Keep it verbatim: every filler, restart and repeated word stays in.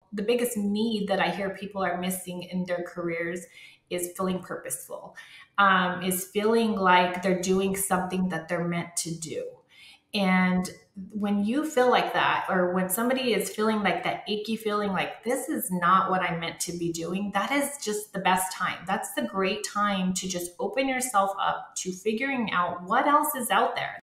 the biggest need that I hear people are missing in their careers is feeling purposeful, um, is feeling like they're doing something that they're meant to do. And when you feel like that, or when somebody is feeling like that achy feeling like this is not what I'm meant to be doing, that is just the best time. That's the great time to just open yourself up to figuring out what else is out there.